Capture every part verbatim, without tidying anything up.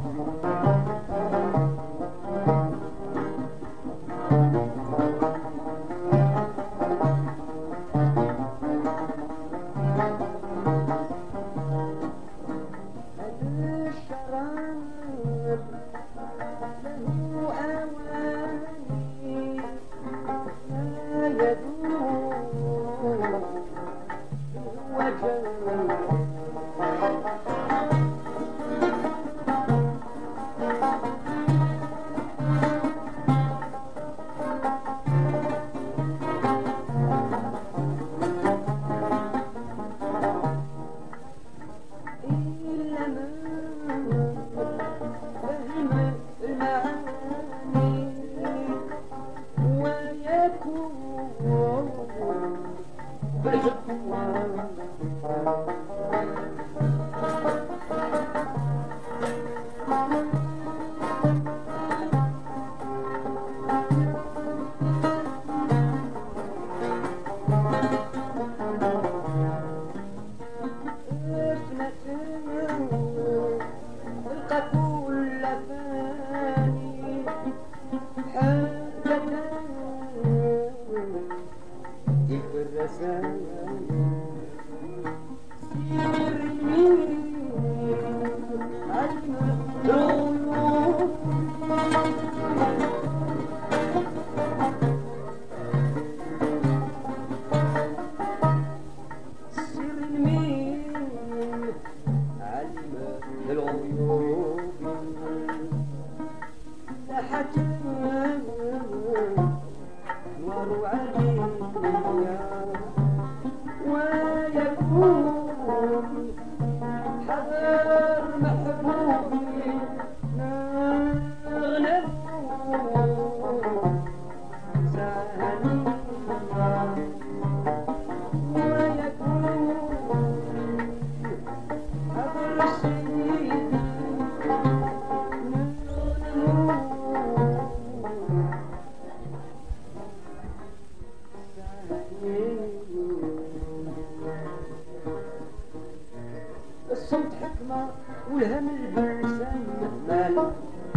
الصوت حكمة والهم البلسان مال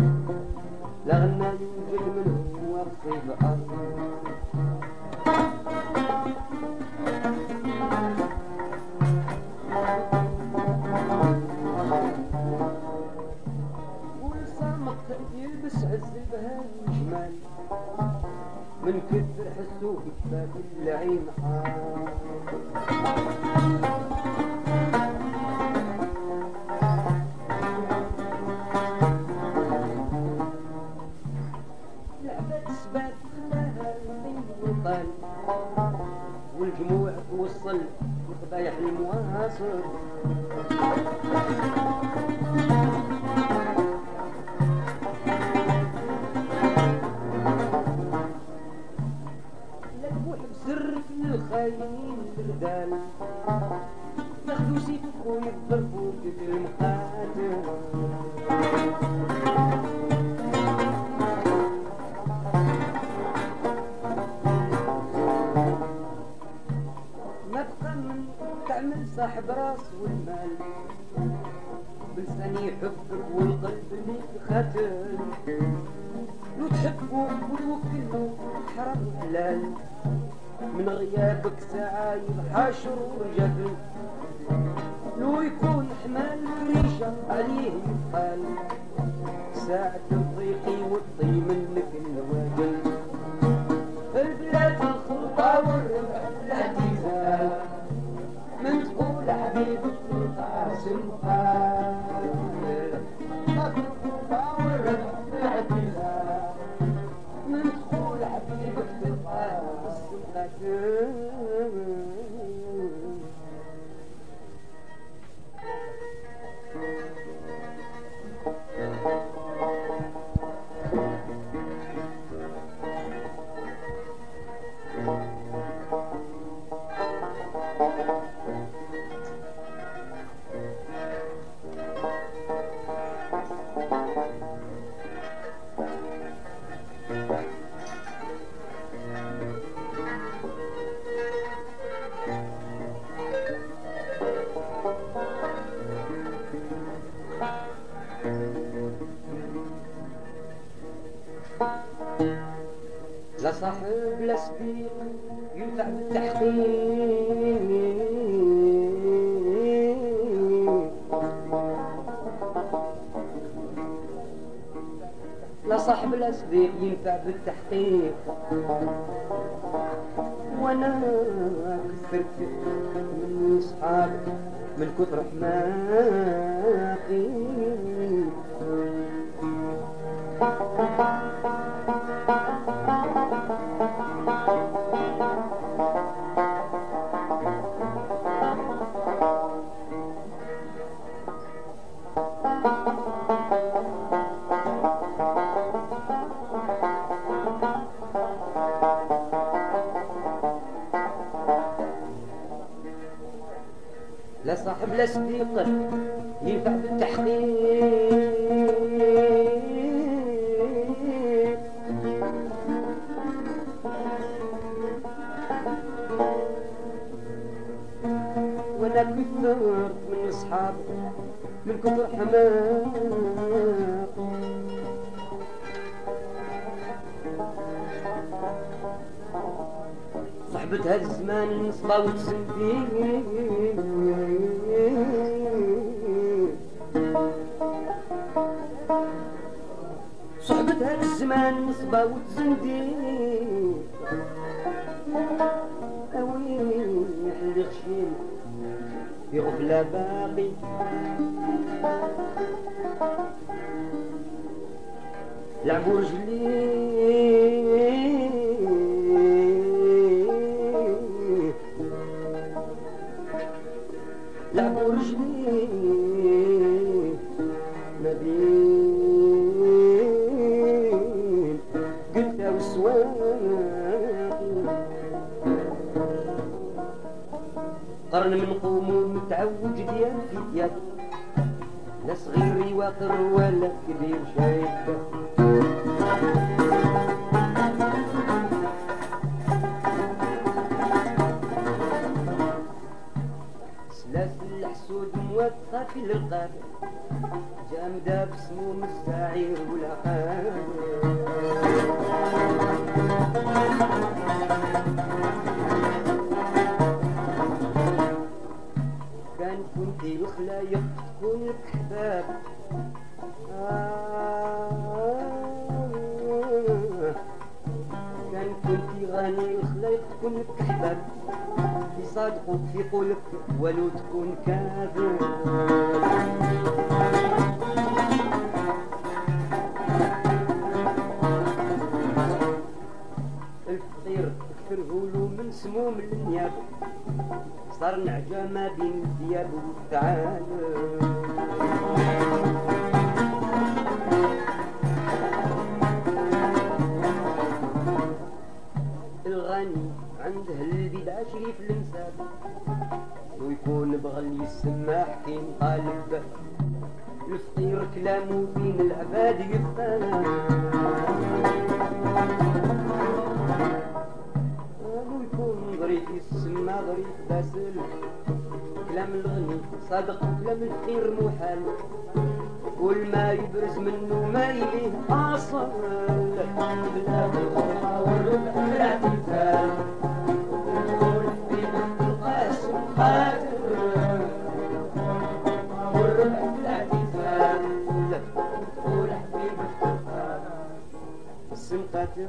لغنا ينزل منه وقصيب أرض والصمت يلبس عز البهاء جمال من كثر حسوه باب العين آه والجموع توصل لقبايح المواصل لكبوح بسر الخاينين الردال ياخدو سيفك ويضربوا في المقاتل تعمل صاحب راس والمال بلسان يحبك والقلب ليك خاتل لو تحبه وتوكله حرام وحلال من غيابك ساعة يحاشر ورجل لو يكون حمال ريشة عليه يقال ساعة الضيق يوطي منك النواجل البلاد الخلطة والربح الاعتزال من تقول حبيبك القاسم قال الخلطة والربح الاعتزال من تقول حبيبك القاسم قال لا صاحب لا صديق ينفع بالتحقيق، لا صاحب لا صديق ينفع بالتحقيق، وانا كثرت من صحابي من كثر حماقي. لا صاحب لا صديق ينفع بالتحقيق، وانا كثرت من اصحاب من كثر حماق. صحبة هذا الزمان نصبا وتسندين، صحبة هذا الزمان نصبا وتزندين، اوين يحلي غشيم في غفلة باقي. لعبوا رجلي لعبوا رجلي ما بين قلتها وسواقي. قرن من قوموا متعوج ديال في ديال، لا صغير يواقر ولا كبير شايب. سلاسل الحسود موثقة في الرقاب، جامدة بسموم السعير والعقاب. كان كنتي الخلايق تكون لك حباب، آه كان كنتي غني الخلايق تكون لك حباب، يصادقوك في قولك ولو تكون كاذب. الفقير كثره له من سموم النياب، صار نعجة ما بين الثياب والثعالب. الغني عنده البدع شريف الانساب، ويكون بغل يسمى حكيم قالب. الفقير كلامه بين العباد يفهم، ويكون ظريف يسمى ظريف باسل. كلام الغني صادق وكلام الفقير محال، كل ما يبرز منه ما يليه اصل. بلا بالخطا والربح بالاعتزال، ندخل في بنت القاسم خاطر والربح بالاعتزال. ندخل في بنت القاسم خاطر.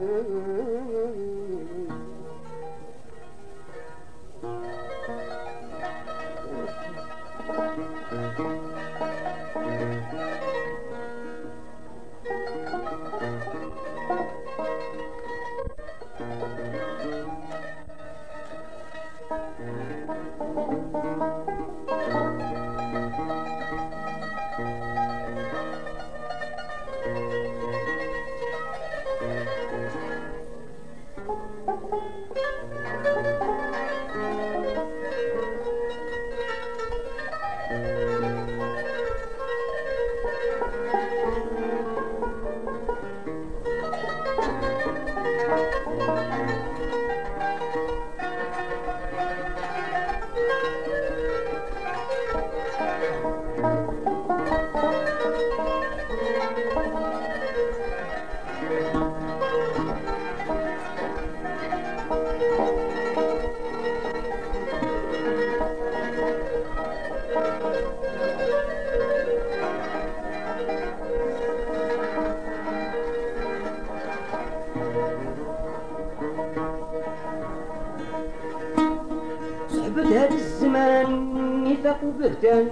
بهتان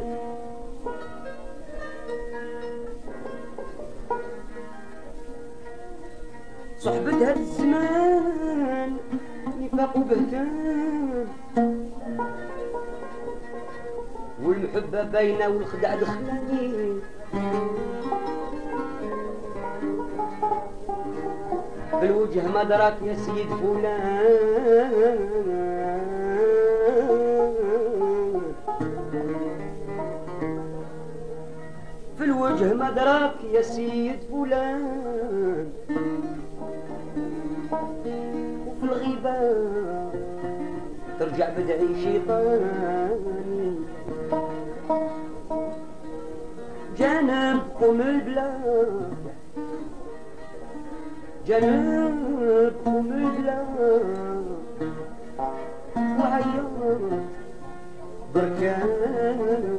صحبة هاد الزمان نفاق وبهتان والمحبة باينة والخدع دخلاني في الوجه ما دراك يا سيد فلان في الوجه ما دراك يا سيد فلان وفي الغيبة ترجع بدعي شيطاني جانبكم البلاد جانبكم البلاد وعيط بركان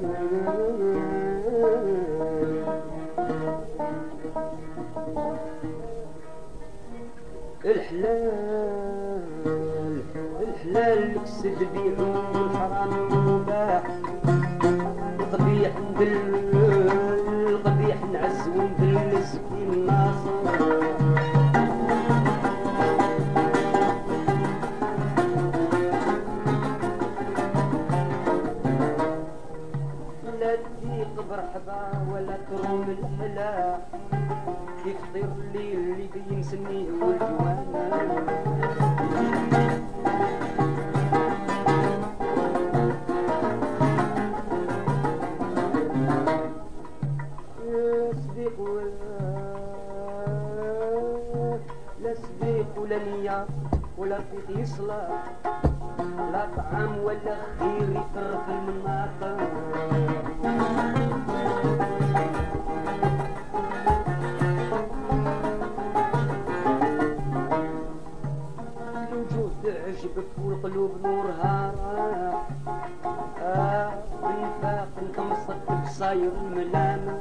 الحلال الحلال يقصد بيعو والحرام مباح القبيح ندل القبيح نعز وندلس في الناصر لا تضيق برحبا ولا تروم الحلا كيف طير الليل اللي بينسنيه والجوان لا صديق ولا نية ولا رفيق يصلى لا طعام ولا خير يطرف المناطق الوجوه تعجبك والقلوب نورها راح آه بالنفاق نقمصك بصاير الملامة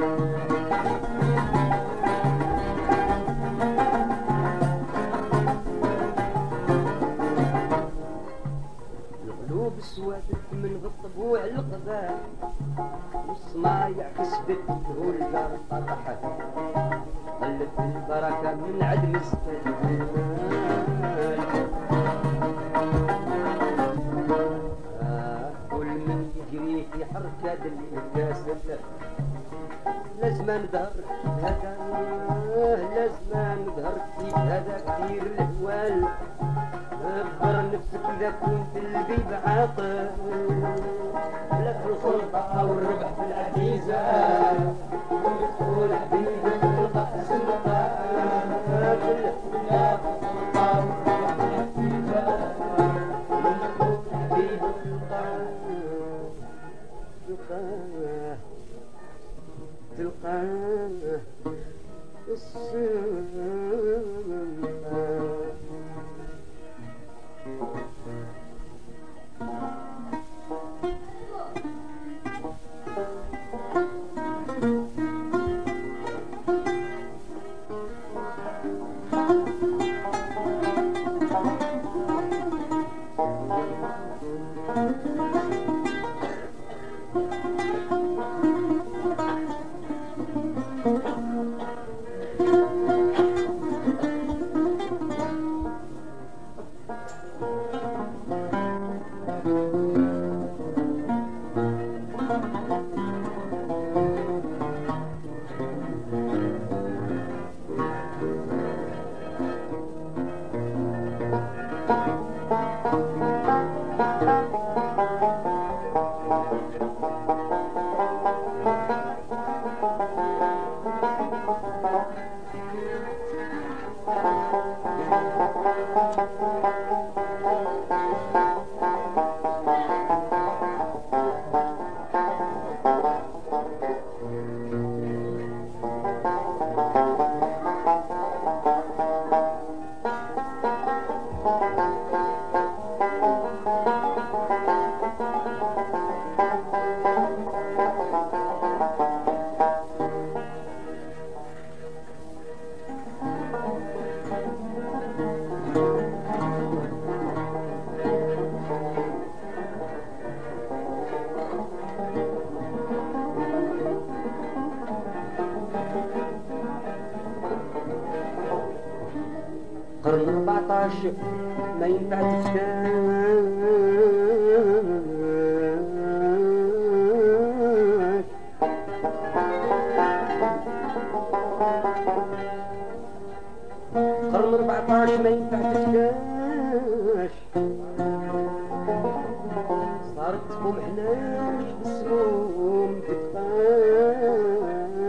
القلوب سوادت من الطبوع القباح والصمايع كسبت والجار طرحت قلت البركة من عدم استهلال آه كل من يجري في حركة الكاسب لازم نظهر هذا لازم نظهر كيف هذا كثير الهوال اخبر نفسك اذا كنت البيب عاطل لا في الخلطة والربح في العزيزة ويدخل حبيبك في القأس المقابل لا في الخلطة والربح في العزيزة ويدخل حبيبك في القأس تلقاه السماء أربعطاش ما ينفع تفتاش. قرن أربعطاش ما ينفع تفتاش. صارت تقوم حناش بالسموم تتقاتل.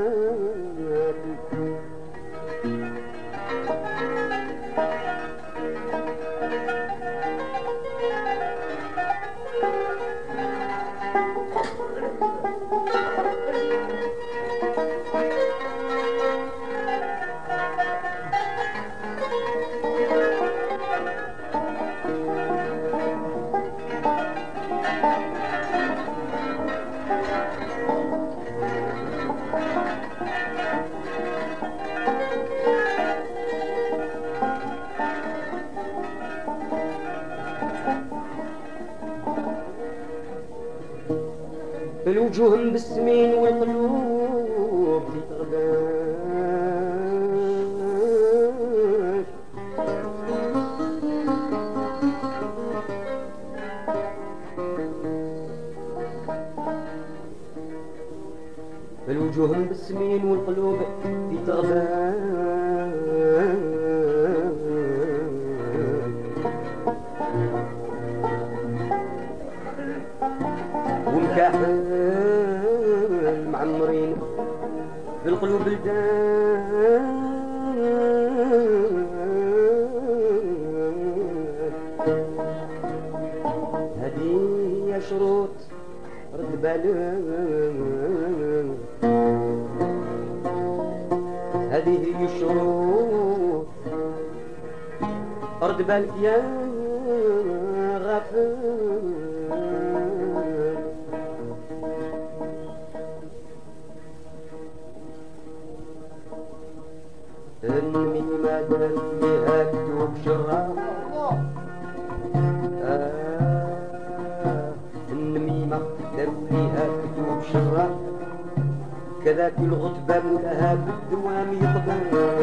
الوجوه مبسمين والقلوب تتغداش. الوجوه مبسمين والقلوب تتغداش. ومكاحل معمرين في القلوب بلدان. هذه هي شروط رد بالك. هذه هي الشروط رد بالك يا غافل. اني ما درت بها كتب شرا. آه اني ما درت بها كتب شرا. كذاك الغتبة مولاها بالدوام يقبل.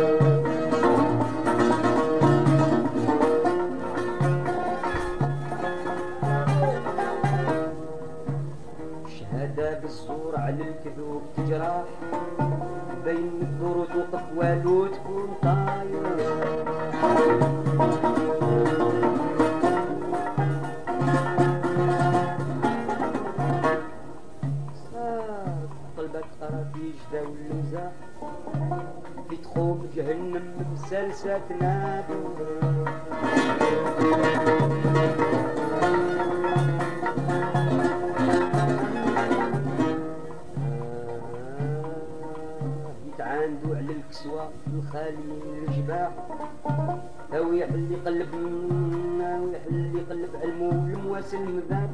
شهادة بالزور على الكذوب تجرح. بين الدور توقف والو تكون طاير. صار قلبك قرابيج داو المزاح. في تخوف جهنم مسلسة تنادي. يتعاندو على الكسوة الخالي الجباح. أو يحل يقلب أو يحل يقلب علمو المواسل المذاب.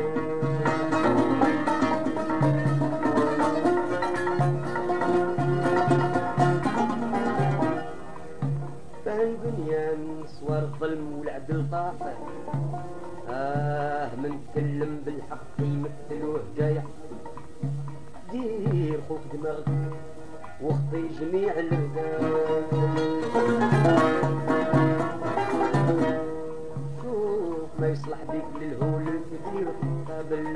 فهن بنيان صور الظلم والعدل طاح. آه من تكلم بالحق يمثلوه جايح. دير خوف دماغك واخطي جميع الرجال. شوف ما يصلح بيك للهول الكثير قابل.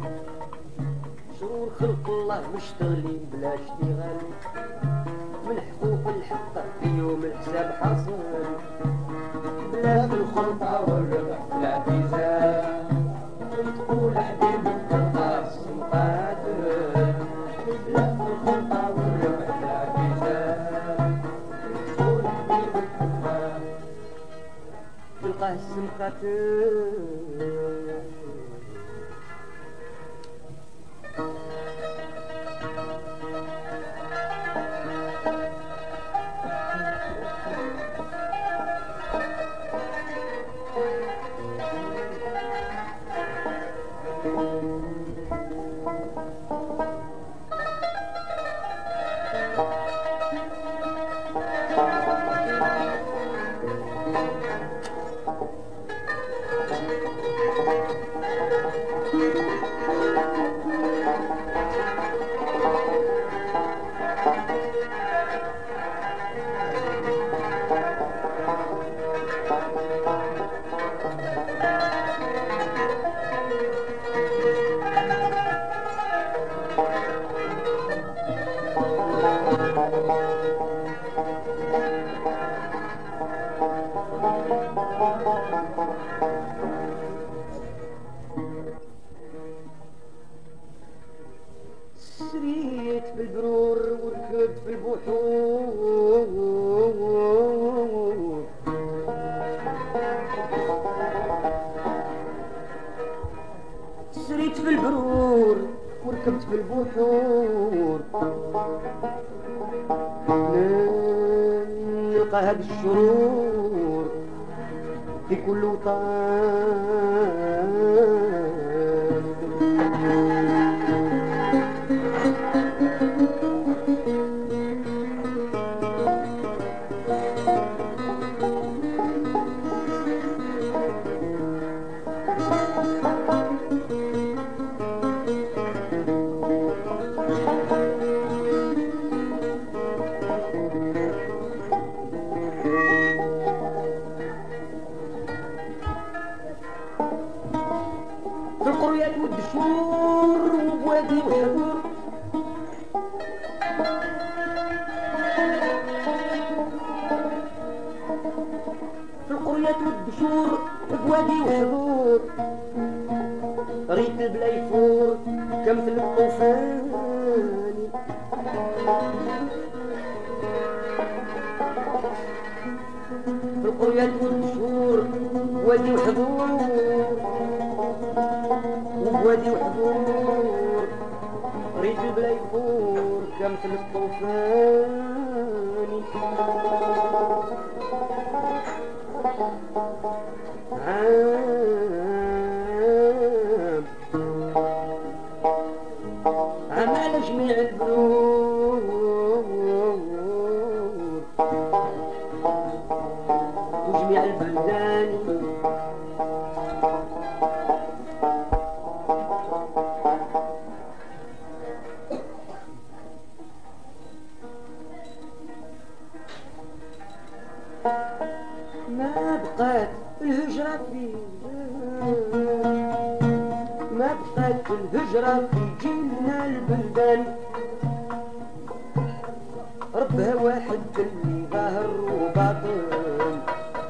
شرور خلق الله مشتغلين بلا اشتغال. من حقوق الحق في يوم الحساب حاصل. بلا في الخلطة والربح في الاعتزال. تقول حبيبي تلقى مقاتل. بلا في الخلطة والربح في الاعتزال. تقول حبيبي تلقى تلقاه السمقاتل. سريت بالبرور وركبت في البحور، سريت في البرور وركبت في البحور، نلقى هاد الشرور في كل وطن. في القريات والدشور وبوادي وحضور، في القريات والدشور بوادي وحضور، ريت البلا يفور كمثل الطوفان. في القريات والدشور بوادي وحضور، وبوادي وحضور ريت البلا يفور كمثل الطوفان. عام عام على جميع البلود وجميع البلدان، ما بقات الهجرة في ما بقات الهجرة في جيلنا البلدان، ربها واحد اللي ظاهر وباطن.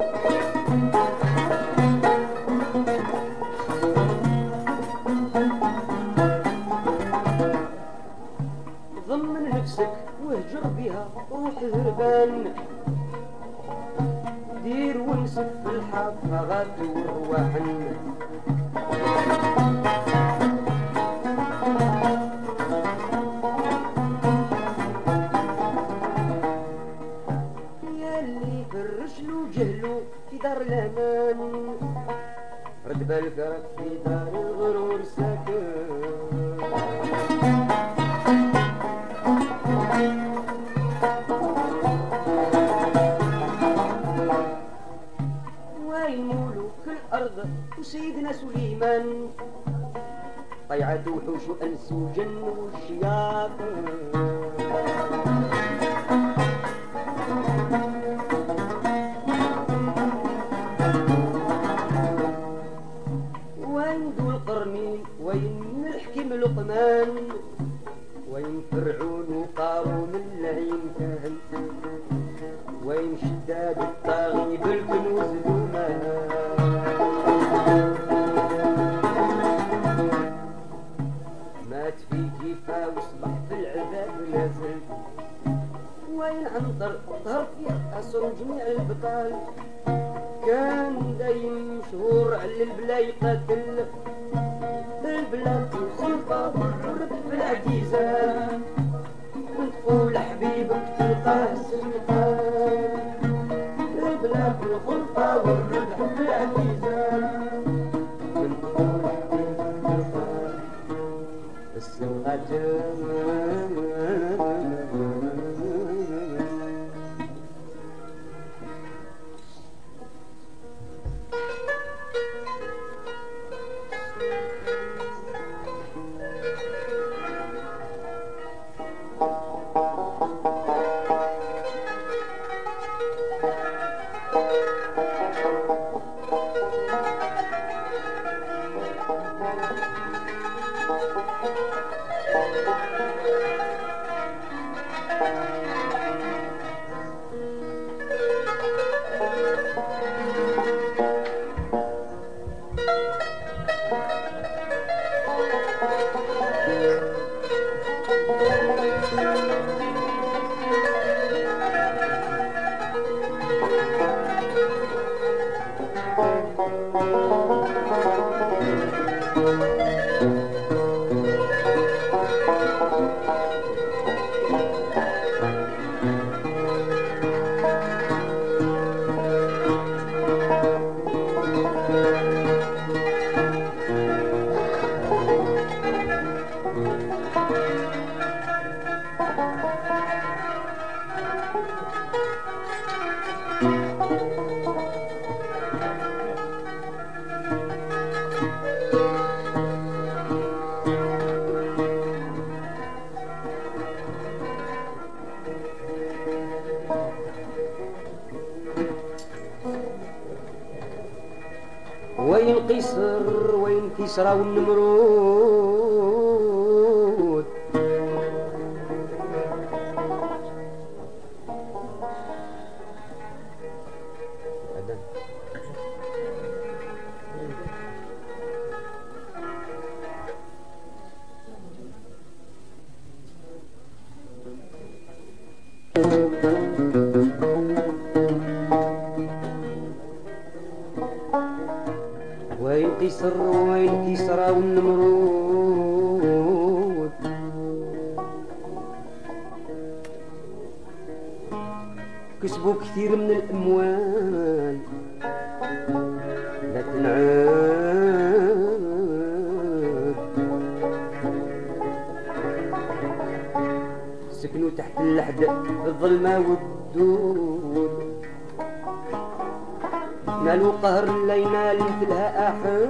ضمن نفسك واهجر بها روح هربان، دير ونسف في الحفاغات والرواحن. يا اللي فرشلو جهلو في دار الامان، رد بالك راك في دار الغرور ساكن. وين ملوك الأرض وسيدنا سليمان، طيعت وحوش وأنس وجن والشياطين. وين ذو القرنين، وين الحكيم لقمان، وين فرعون وقارون اللعين كهن، وين شداد الطاغي بالكنوز دومان. مات في كيفا وصبح في العذاب نازل، وين عنتر ظهر في أسر جميع البطال، كان دايم مشهور على البلا يقاتل، البلاد الخلطة والرب في العجيزة، وتقول حبيبك تلقاه السلطان. البلاد الخلطة والربح في العجيزة، وتقول حبيبك تلقاه السلطان. وين قيصر وين كسرى والنمرود وين قيصر وين كسرى والنمرود كسبوا كثير من الأموال لا تنعاد سكنوا تحت اللحد في الظلمة والدود نالوا قهر لا ينال مثلها أحد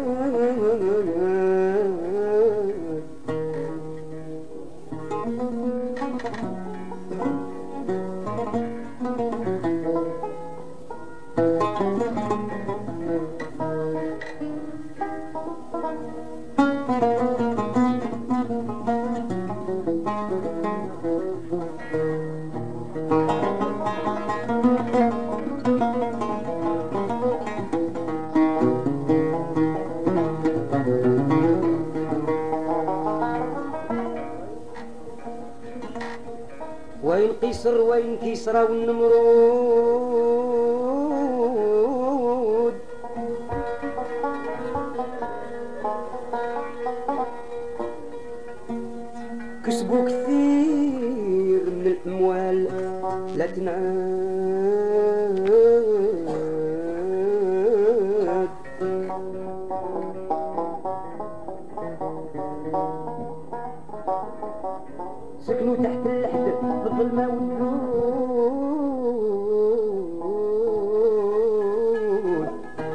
وين قيصر وين كسرى والنمرود كسبوا كثير من الأموال لا تنعاد سكنوا تحت اللحد في الظلمة والدود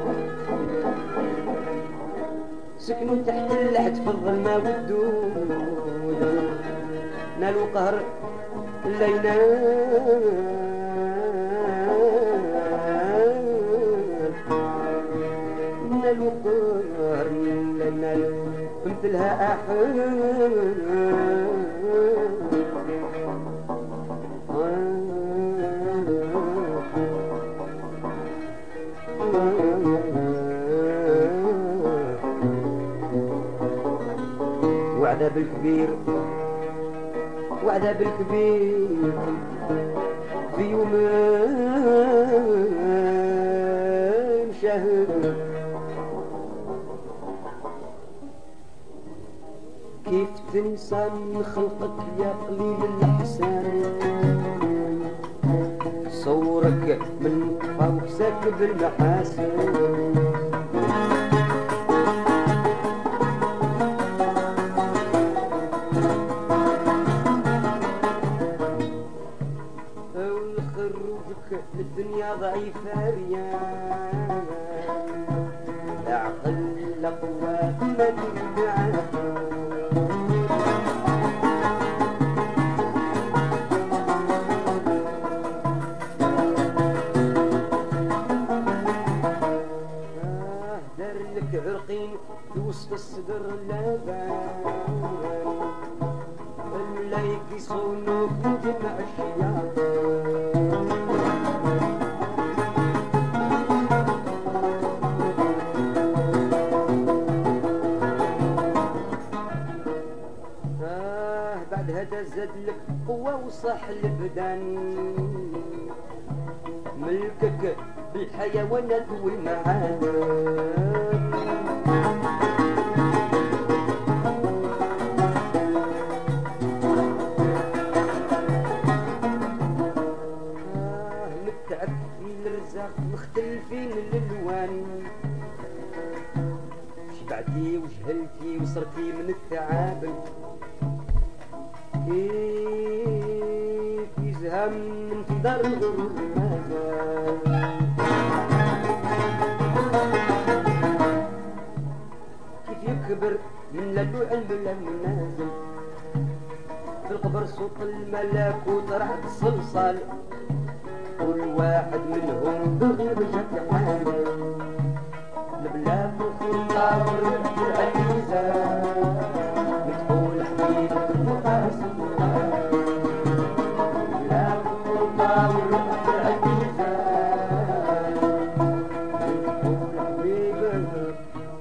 سكنوا تحت اللحد في الظلمة والدود نالوا قهر لا ينال نالوا قهر لا ينال مثلها أحد وعذاب الكبير وعذاب الكبير في يوم شهر كيف تنسى من خلقك يا قليل الإحسان صورك من فوق ساكب المحاسن الدنيا ضعيفة ريان أعقل لقوة ما تنفعها آه دار لك عرقين توصف الصدر اللبان الملايك يصونوك من جمع الشياطين هذا زاد لك قوة وصح البدن ملكك بالحيوانات والمعادن آه متعفين الرزاق مختلفين الالوان شبعتي وجهلتي وصرتي من الثعابن كيف يزهم من كان في دار الغرور مازال. كيف يكبر من لدو علم لم نازل في القبر صوت الملاك وطرحت الصلصال، كل واحد منهم بغير جد حاله البلاد الخلطة والرد العزيزة بتقول حبيبك وقاسم البلاد الخلطة والرد العزيزة بتقول حبيبك.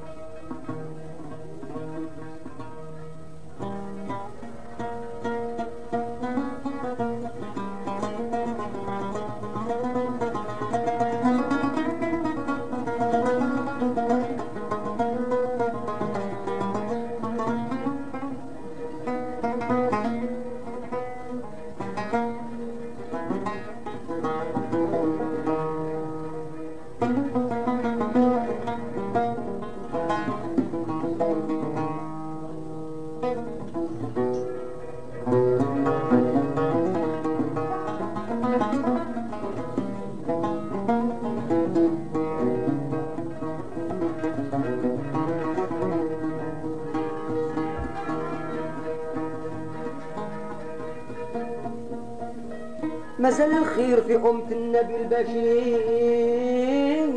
مازال الخير في أمة النبي البشير،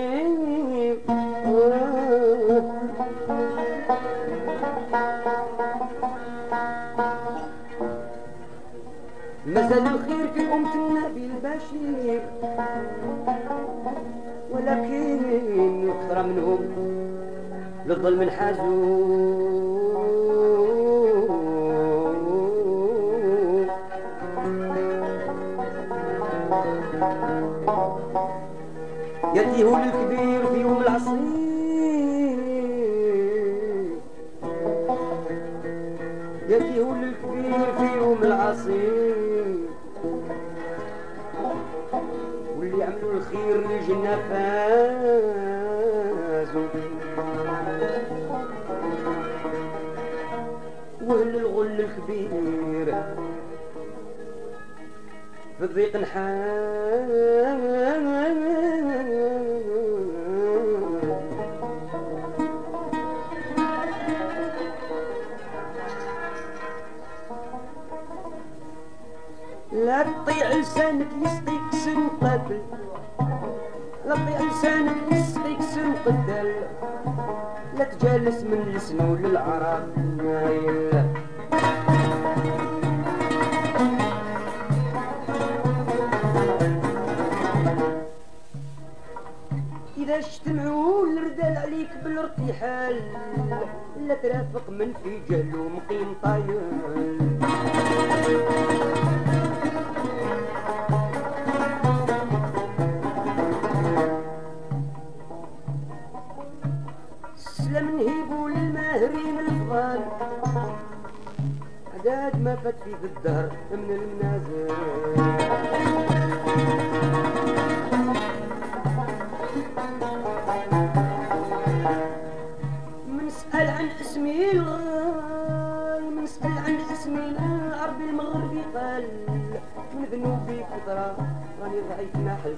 مازال الخير في أمة النبي البشير، ولكن يكثر منهم للظلم انحازوا. يديه للكبير في يوم العصير، يديه للكبير في يوم العصير، واللي عملوا الخير للجنة فازوا، وهل الغل الكبير في الضيق نحاز. لا تطيع لسانك يسقيك سر وقتل، لا تطيع لسانك يسقيك سر وقتل، لا تجالس من لسنو للعرب نايل. إذا اجتمعوا الرجال عليك بالارتحال، لا ترافق من في جهل ومقيم طايل. سلم نهيبوا للماهرين الفضال، عداد ما فات في الدهر من المنازل. منسأل عن اسمي الغال، منسأل عن اسمي العربي المغربي قال، من ذنوبي كثرة راني ضعيف ناحل.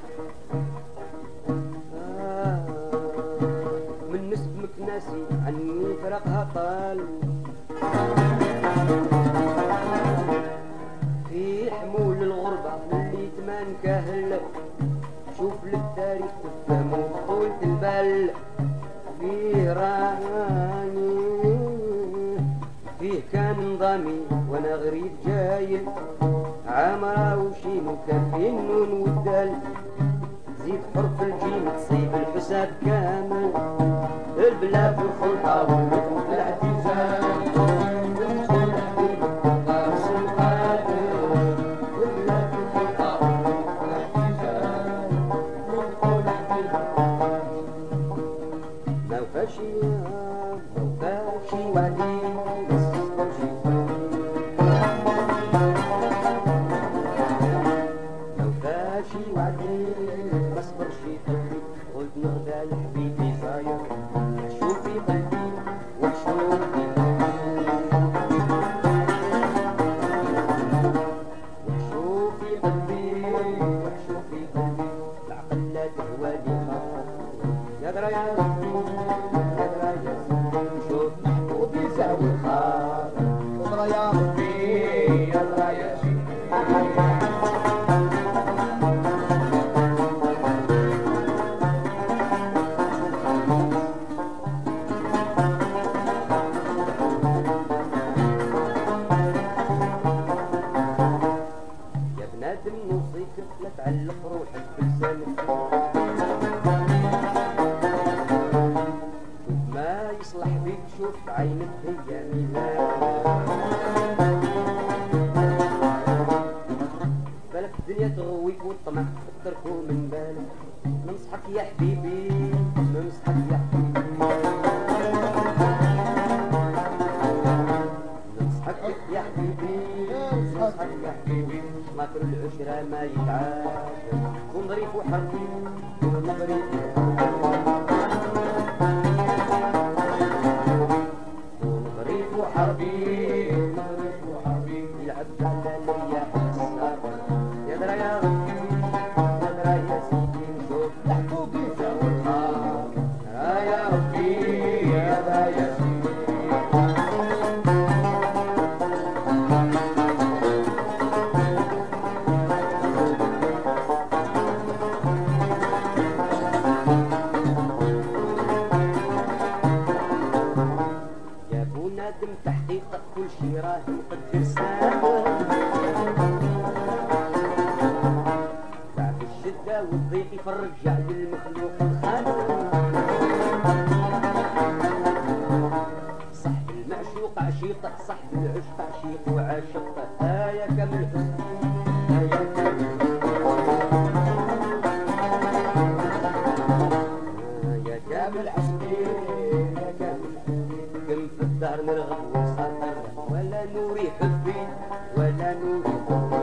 آه من نسب مكناسي عني فرقها طال، في حمول الغربة اللي تمان كاهل، شوف للتاريخ تفهموا طولة البال. فيه راني فيه كان نظامي وانا غريب جايل، عامرة وشين وكان فيه النون والدال، زيد حرف الجيم تصيب الحساب كامل. البلاد الخلطة والركن في الاعتزال، ندخل حبيبك قاسم قادر. البلاد الخلطة والركن في الاعتزال، ندخل حبيبك ما وفاش ما وفاش وعدي بس برشي ما وفاش وعدي بس برشي قلت نغدا لحبيبي صاير شوفي قلبي بنادم نوصيك لا تعلق روحك بلسانك. شوف ما يصلح بيك شوف عينك هي ميلاد. بالك الدنيا تغويك والطمع تتركو من بالك. ننصحك يا حبيبي ننصحك يا حبيبي ننصحك يا حبيبي ننصحك يا حبيبي. ماكل العشرة ما يتعاش كون ظريف وحربي كون ظريف كون ظريف وحربي ظريف وحربي. يلعب على الرياح السابر يا درا يا ربي يا درا يا سيدي نشوف محبوبي سوا الخاطر يا ربي يا درا يا سيدي. نادم تحقيق كل شي راه مقدر سابق. تعب الشدة والضيق يفرج على المخلوق الخالق. صاحب المعشوق عشيقه صاحب العشق عشيق وعاشق. هايا كامل حسن هايا كامل هايا كامل حسني يا كامل كم في الدار نرغب وسطر ولا نوري حبي ولا نوري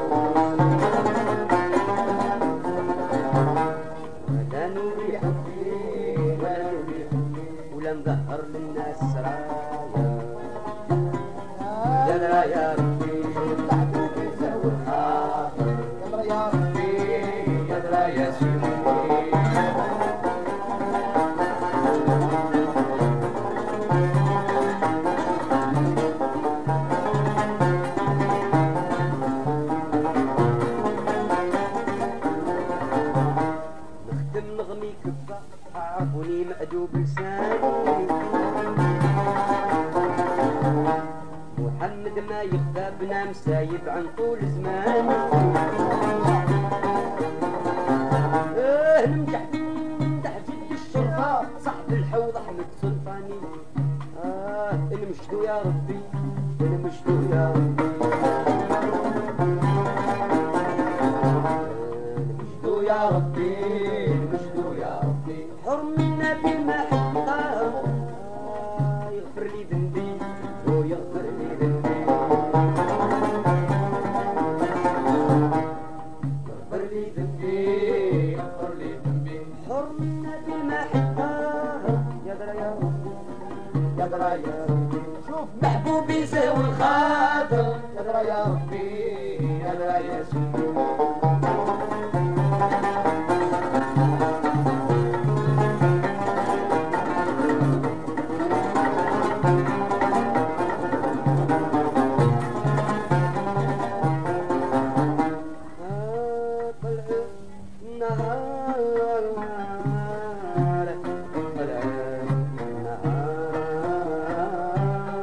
ولا نوري حبي ولا نوري حبي. ولا نظهر للناس سرايا يا درا يا ربي محبوبي زهو الخاطر يا درا يا ربي يا درا يا سيدي. نغمي كفة عرفوني مأدوب لساني. محمد ما يخفى بنا مسايب عن طول زمان. اه نمدح نمدح جد الشرطة صاحب الحوض أحمد سلطاني. اه نمشدو يا ربي نمشدو يا ربي نمشدو يا ربي نمشدو يا ربي. حرمنا بالمحبة يغفر لي ذنبي ويغفر لي ذنبي يغفر لي ذنبي يغفر لي ذنبي. حرمنا بالمحبة يا درا يا ربي يا درا يا ربي. شوف محبوبي زاوي الخاطر يا درا يا ربي يا درا يا سيدي.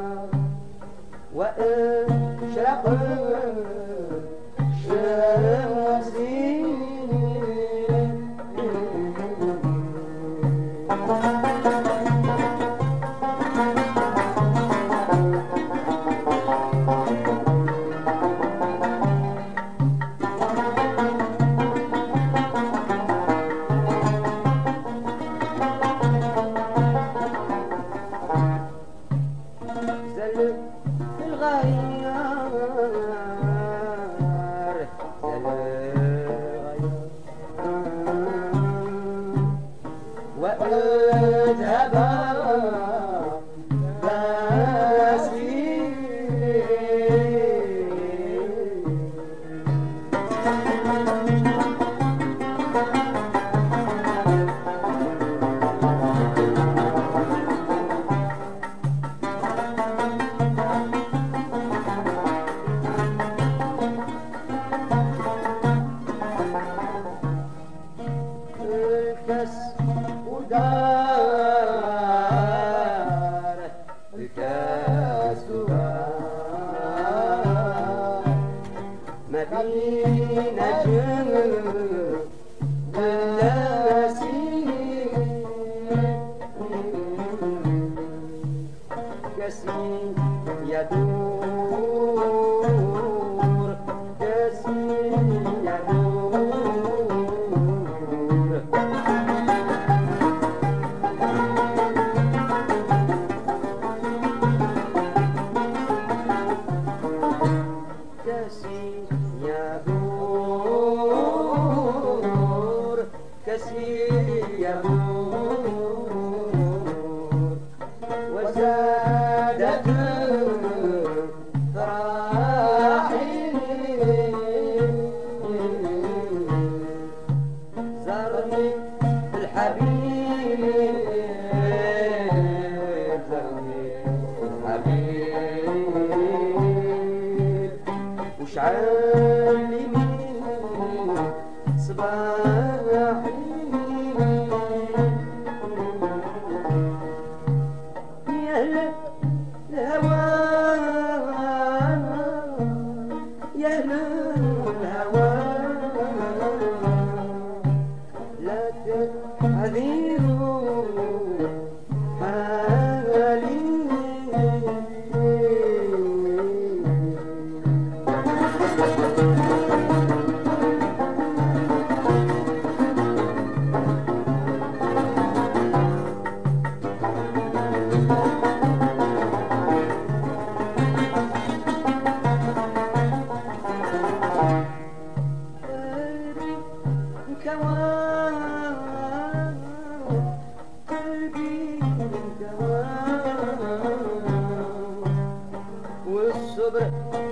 وإن شرق الشمس صباحي يا الهوى يا الهوى لا تعذيروا حالي والصبر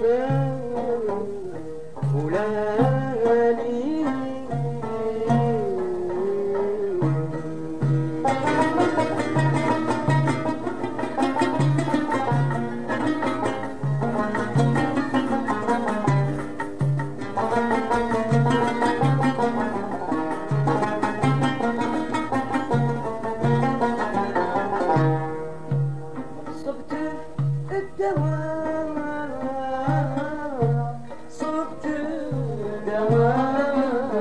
ولاني صبت الدواء صبت الدواء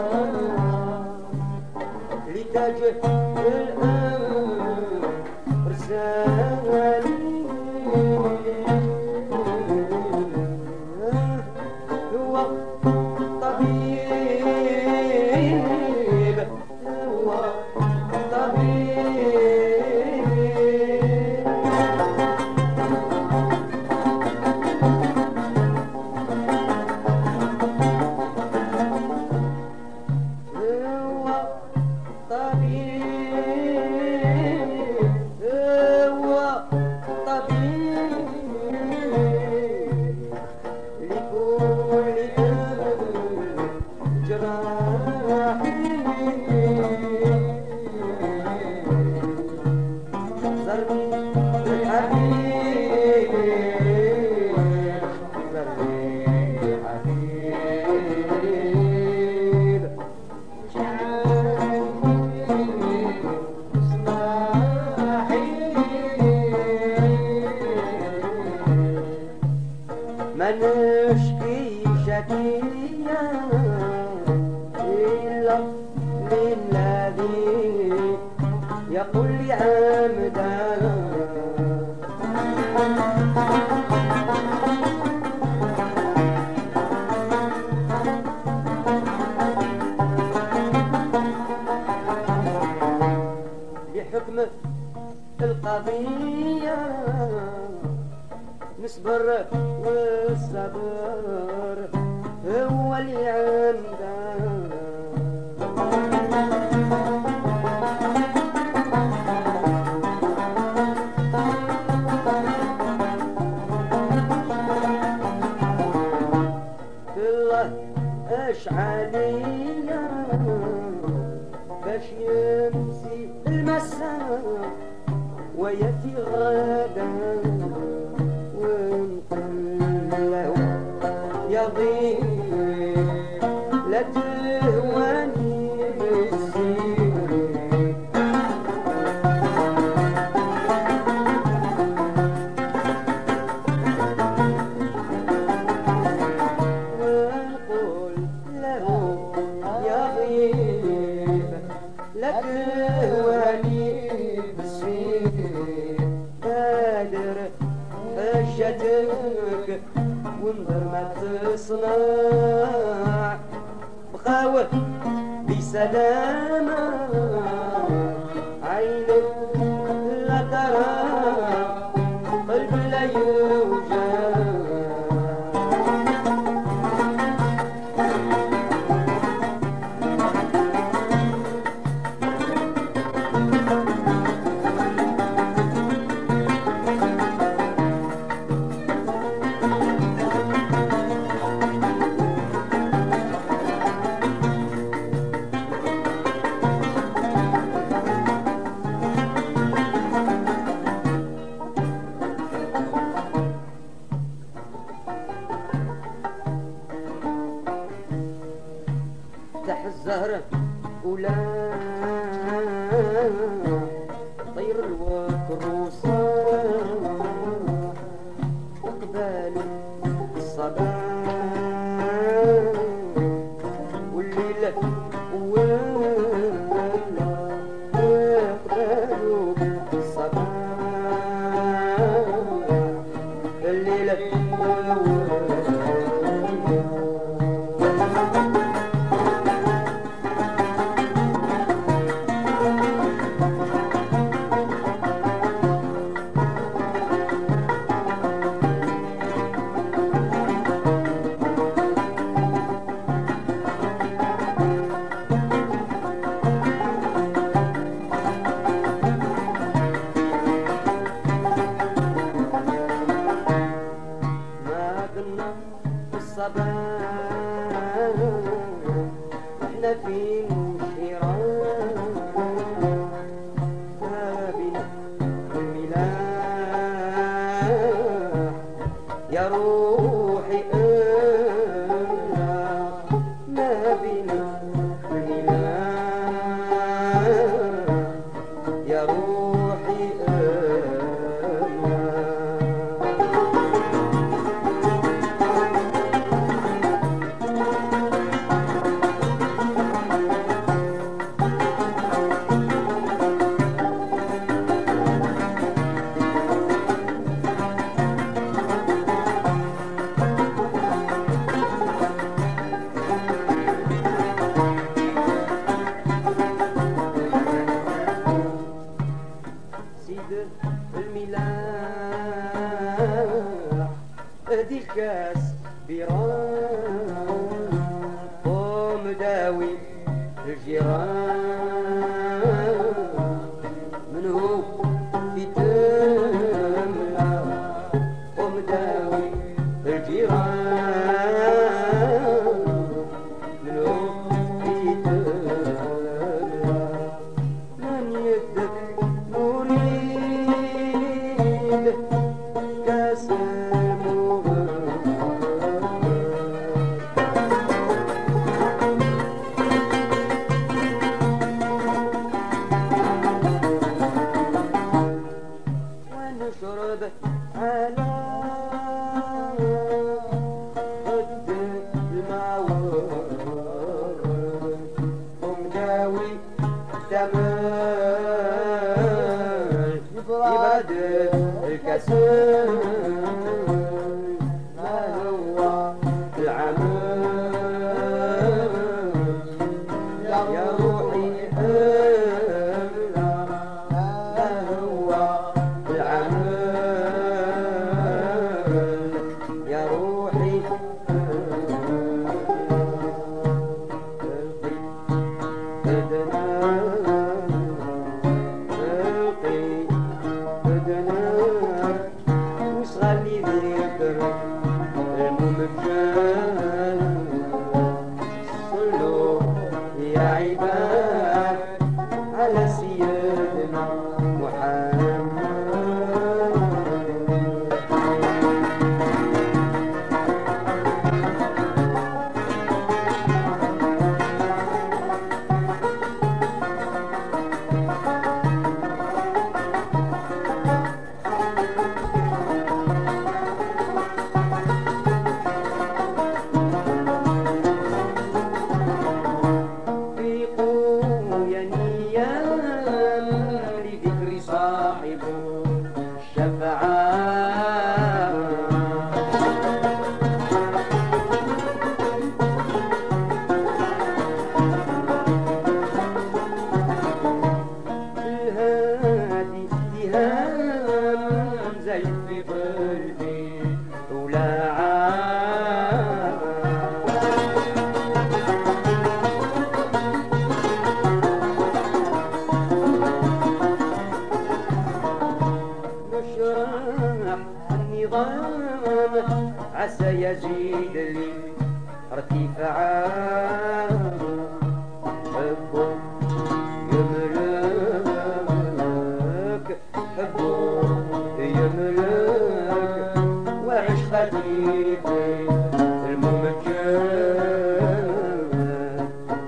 لتجه الأمر رسالي هو طبيب هو طبيب ما نشكي شكيا إلا للذي يقول لي عمدا بحكم القضية نصبر والصبر هو اللي عنده الله اشعليا باش يمسي المساء وياتي غدا يضيع لا تهواني بالسير وقل له يضيع لا تهواني بالسير قادر حجتك وانظر ما تصنع بخاوة بسلامة عينك لا ترى قلب لا يوجع تفتح الزهرة ولا طير الوكروس وقبال الصباح والليلة ولا وقبال الصباح الليلة احنا في مشيران ما بنا الملاح يا روحي انا ما بنا الملاح يا روحي انا الملاح اهدي الكاس بيران ومداوي الجيران منو في تملا ومداوي الجيران منو في تملا من يدك نريد كاس ونشرب على قد المعور ومداوي تمام يبرد الكسل ما هو العمل يا روحي ما هو العمل يا روحي وصغالي ذكر الممجد صلوا يا عباد على سيدنا محمد في قوة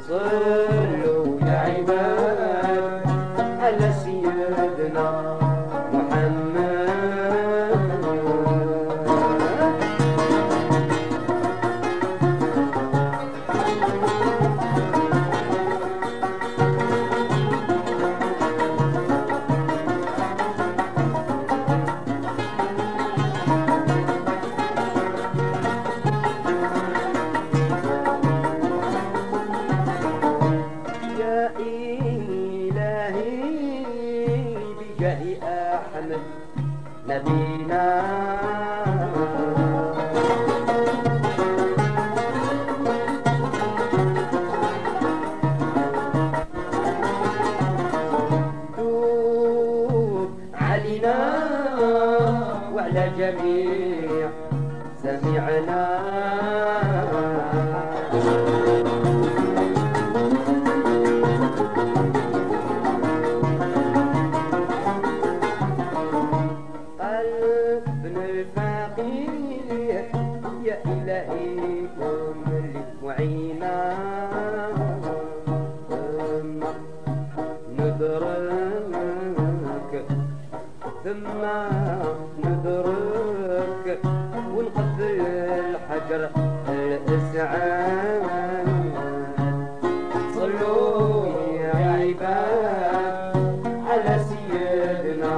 صلوا يا عباد على سيدنا محمد. يا إلهي بجاه أحمد نبينا توب علينا وعلى جميع سمعنا. يا إلهي كن لي معينا ندرك ثم ندرك ونقبل الحجر الإسعاد. صلوا يا عباد على سيدنا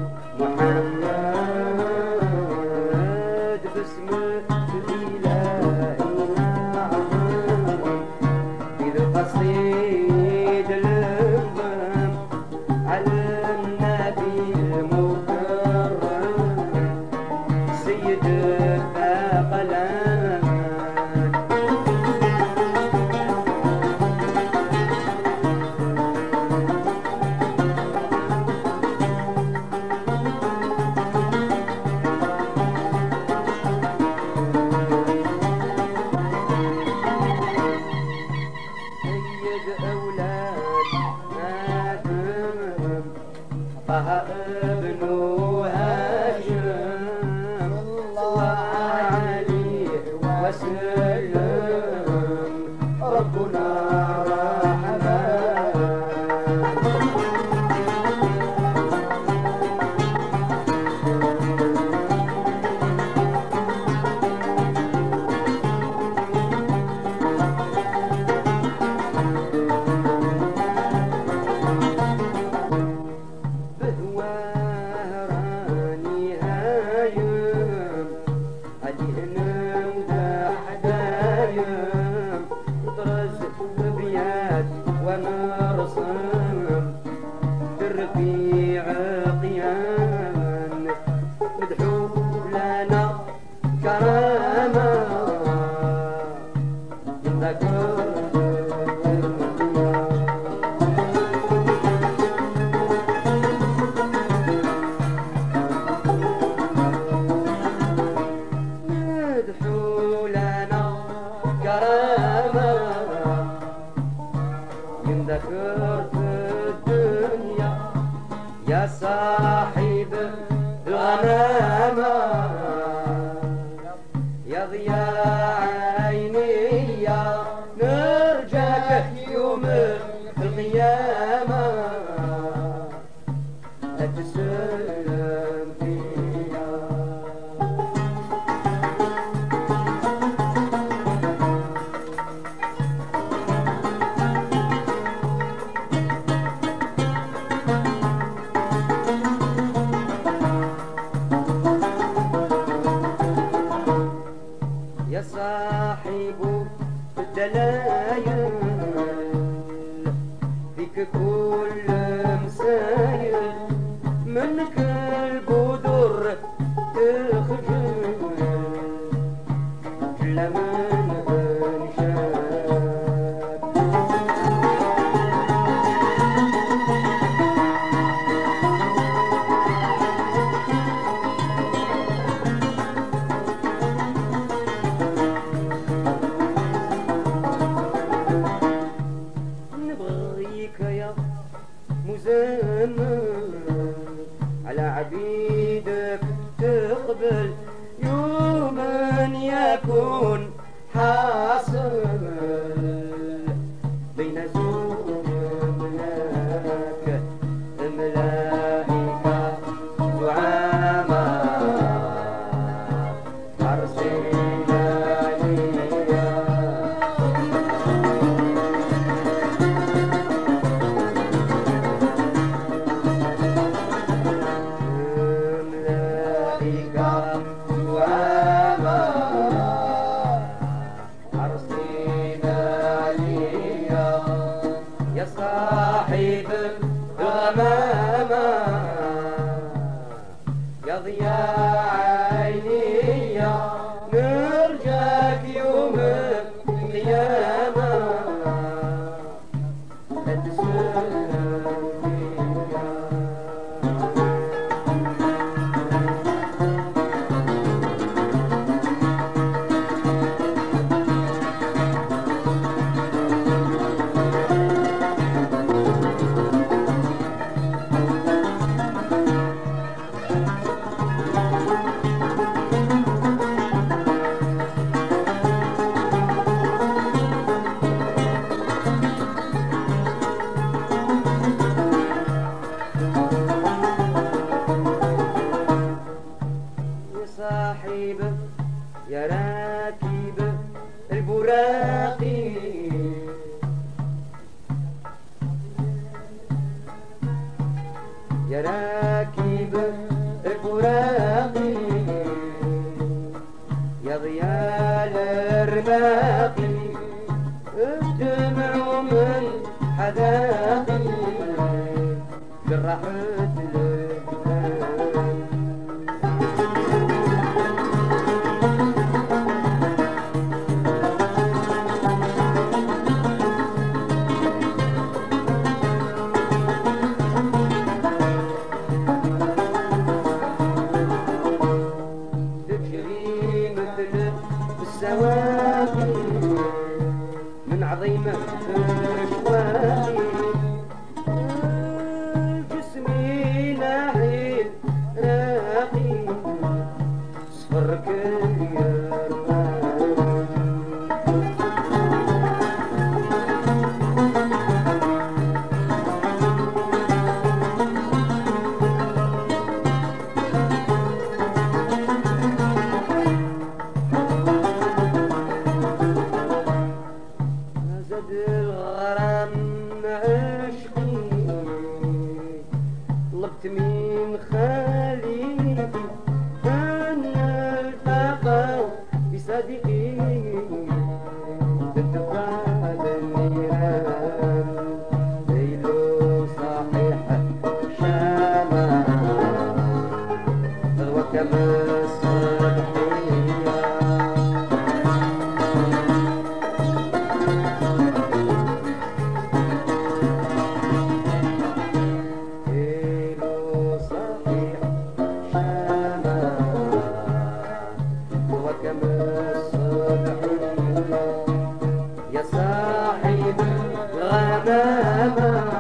محمد باسم الإله نعظم بالقصيد الانظم على النبي المكرم سيد الثقلين. سيد أولاد آدم طه ابن هاشم صلى عليه وسلم ربنا رحمن. ونرسم بالربيع قيام مدحو لنا كرامة مدحو لنا كرامة ذكرت الدنيا يا صاحب الغنامة يا ضياء عيني يا نرجاك يوم القيامة لا تسلم فيا. يا صاحب الدلايل فيك كل مسايل منك البدر تخجل كل من شاف. راكب فراقي يا ضيال الرماقي اجتمعوا من حداقي جرحت من عظيمة أشواقي جسمي ناحي راقي صفر كل طلبت من خالي أن التقى بصديقي تتفاد النيران ليل صحيح شامع غدوة كما الصبحية يا صاحب الغمامة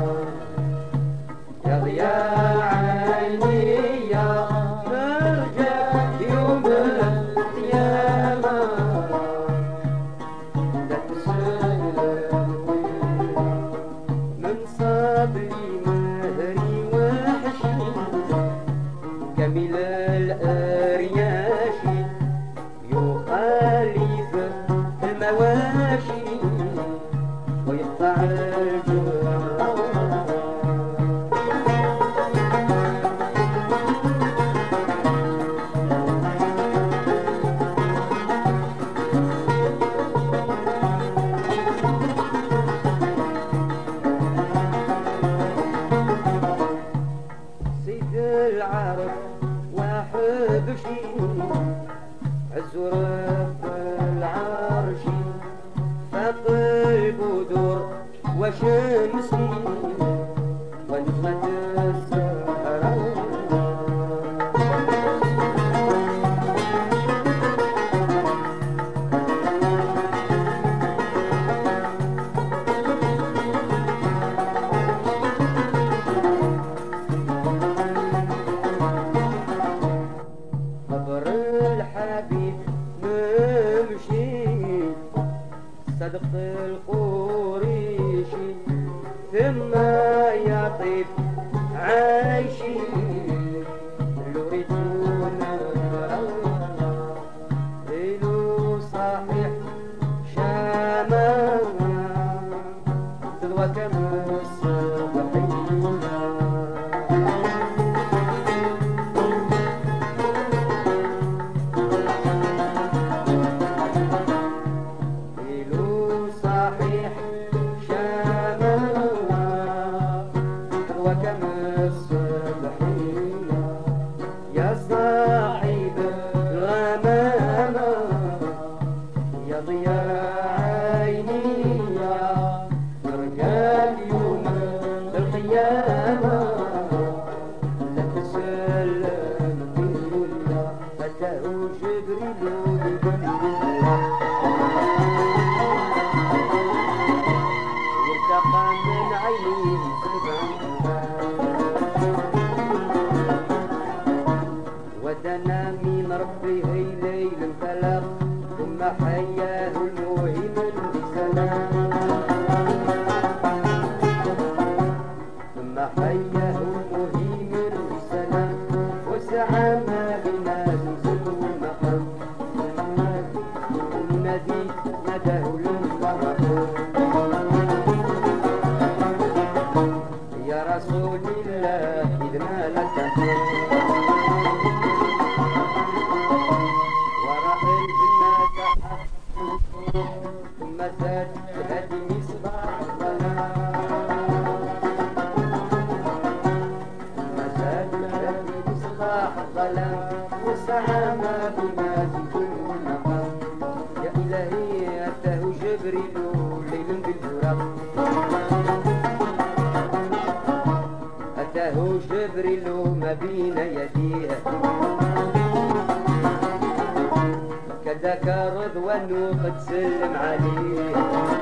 يا ضياء عيني يا نرجع يوم القيامة لا تسلم من صبري مهري وحشي جميل الأرياشي يخالف المواشي ويقطع الجوع سيد العرب وحبشي عز رب العرش فاق البدور وشمسي ونجمة الزهراء قبر الحبيب نمشي صدق القريشي ثم يطيب عايشي لو ريتونا ليلو صحيح شاما تلوى كما الصبحية يا صاحب الغمامة يا ضياء عيني يا رجال يوم القيامة لا تسلم بالله فتاه جبريل والتقى من عينيه سبعا ودنا من ربه ليل انطلق ثم حياه الموهب بسلام ثم حياه الموهب بسلام وسعى ما بنا زلزل المقام النبي نداه للفرح أتاه جبريل ما بين يديه كذاك رضوان قد سلم عليه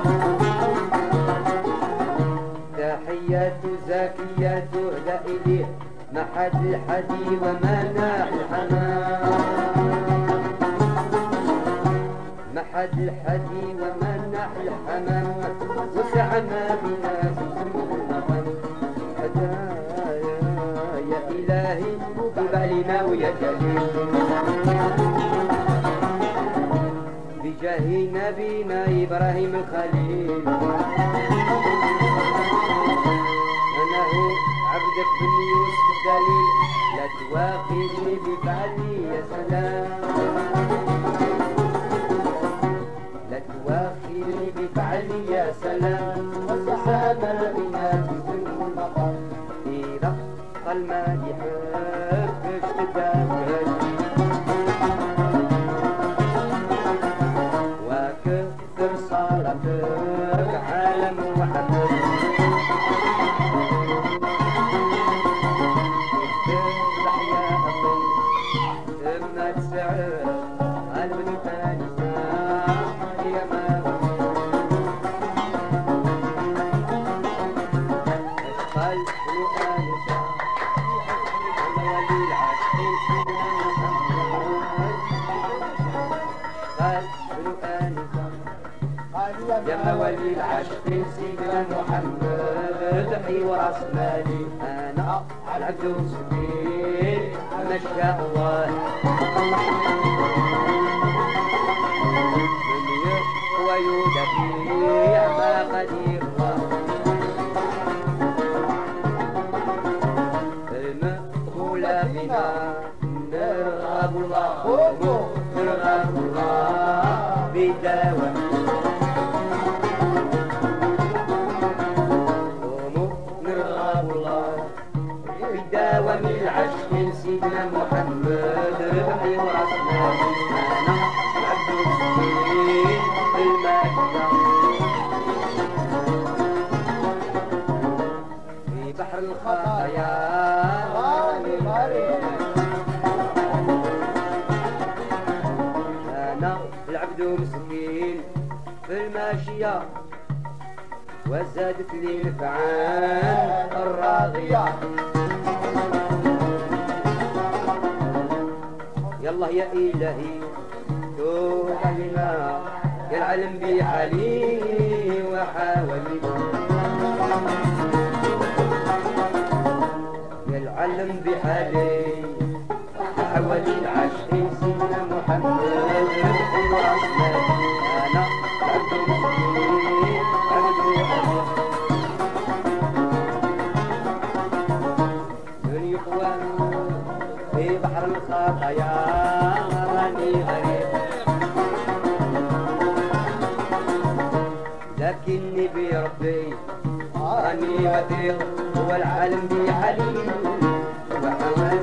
تحيات زكيات تهدى إليه محد الحدي ومناح الحمام محد الحدي ومناح الحمام وسع ما بنا المقام هدايا يا إلهي طب علينا ويا جليل بجاه نبينا إبراهيم الخليل أنا هو عبدك بن يوسف الدليل لا تواخذني بفعلي يا سلام لا تواخذني بفعلي يا سلام وسحاب بنا في المقام إذا قال ما يحبش تدافع وكثر صلاتك على محمد يا موالي العشق سيدنا محمد حي راس مالي انا العبد مسكين ما شاء الله من يقوى يدفع ما قدير الله المقبولة بنا نرغب الله نرغب الله بدوام بدوام العشق سيدنا محمد ربحي وراس مالي انا العبد مسكين الماكينة في بحر الخطايا غالي غريب انا العبد مسكين في الماشية وزادت لي نفعان الراغية يالله يا إلهي توب علينا يا العلم بحالي وحاولي يا العلم بحالي وحاولي العشق سيدنا محمد ربحي وراس مالي أنا عبد مسكين عبد الله من يقوى في بحر الخطايا راني غريب لكني بربي راني وثيق هو العالم بحالي وحواس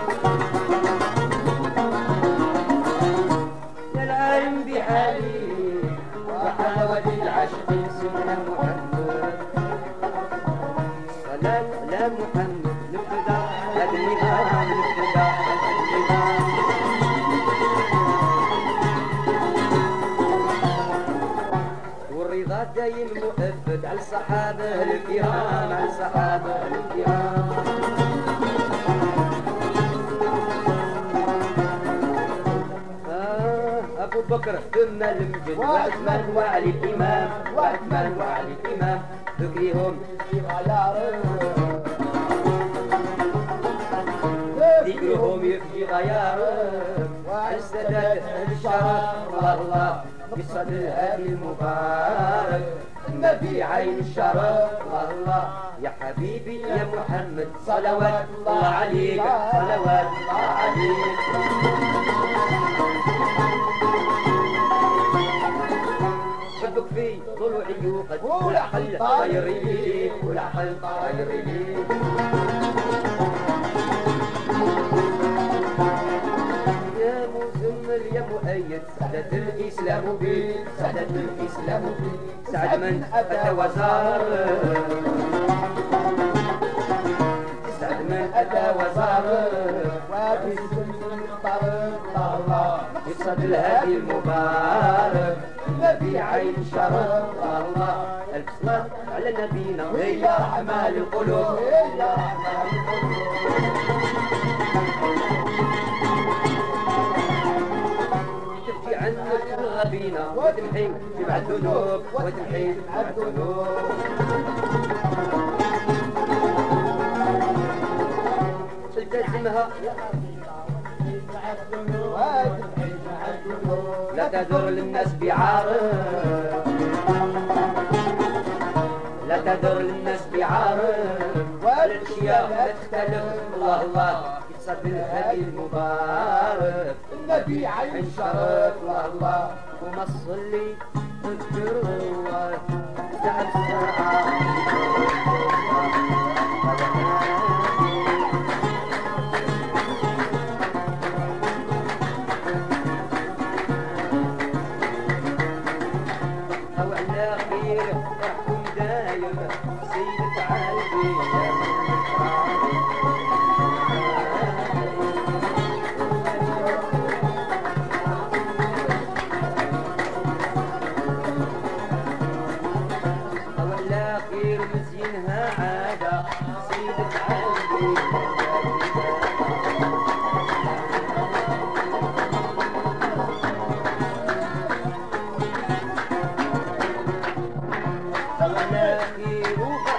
يا العالم بحالي وحلاوة العشق سيدنا محمد صلاة لا محمد نبتدى هذا النظام نبتدى والرضا دايم مؤبد على الصحابة الكرام على الصحابة الكرام آه أبو بكر ثم المجد وعثمان وعلي الإمام وعثمان وعلي الإمام ذكرهم ذكرهم يفجي غيارهم على السداد الشرف الله بصدر الهادي المبارك النبي عين الشرف الله يا حبيبي يا محمد صلوات الله عليك صلوات الله عليك حبك في ضلوعي يوقد والعقل طاير ليك والعقل طاير ليك يا مزمل يا مؤيد السيد سعدة الإسلام به سعدة الإسلام به سعد من أتى وزار سعد من أتى وزار وفي السلسل طرق الله يقصد الهادي المبارك النبي عين شرف الله ألف صلاة على نبينا هي رحمة للقلوب هي رحمة للقلوب تبكي عنك الغبينة وتمحي جمع الذنوب وتمحي جمع الذنوب التزمها لا تدر للناس بعار لا تدر للناس بعار والاشياء لا تختلف الله الله يقصد بالهدي المبارك النبي عين شرف الله الله وما تصلي تذكر الله تعب الساعة أو على خير فرحكم دايم سيدة عالبي يا أو على خير مزينها عادة سيدة عالبي خير